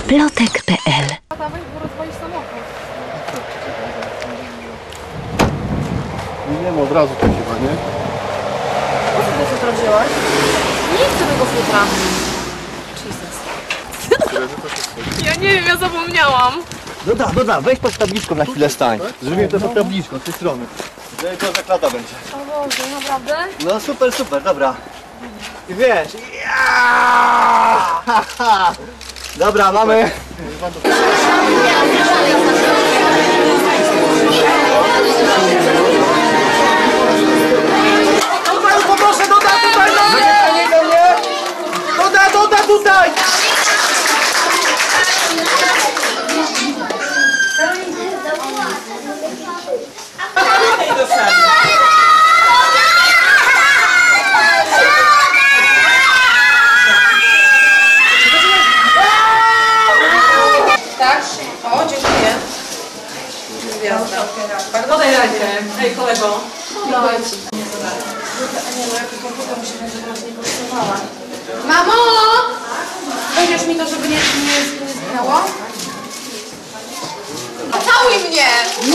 plotek.pl. Tata, weź, bo rozwalisz samochód. Nie, no od razu to chyba, nie? Po co ty futra wzięłaś? Nie chcę tego futra. Jesus. Ja nie wiem, ja zapomniałam. Dobra, weź pod tabliczką na chwilę stań. Zrobimy to pod tabliczką, z tej strony. Żeby to zaklata będzie. O Boże, naprawdę? No super, dobra. I wiesz, dobra, mamy. Poproszę, doda tutaj! Nie do mnie! Doda tutaj! Tak? O, dziękuję. Gwiazda. Podaj rękę. Hej, kolego. Dawaj. Nie, no jak komputer musi być, żeby nas nie kosztowała. Mamo! Weźmiesz mi to, żeby nie zginęło? Całuj mnie!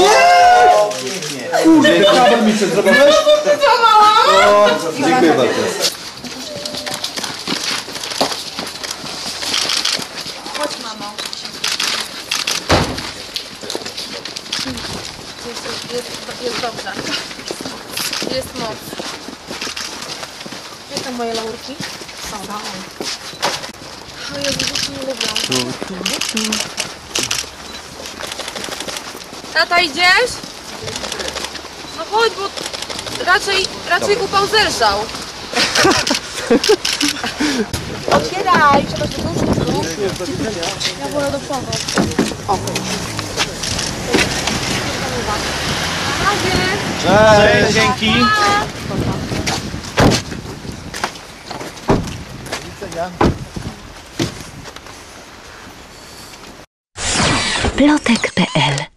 Kabel mi się zrobiłeś? Dziękuję bardzo. Chodź, mamo. Jest dobrze. Jest moc. Gdzie tam moje laurki? Są. O Jezu, dzieci nie lubią. Tata, idziesz? No chodź, bo raczej upał zerżał. Otwieraj, trzeba się ruszyć. Ja wolę do przodu. Cześć, dzięki. plotek.pl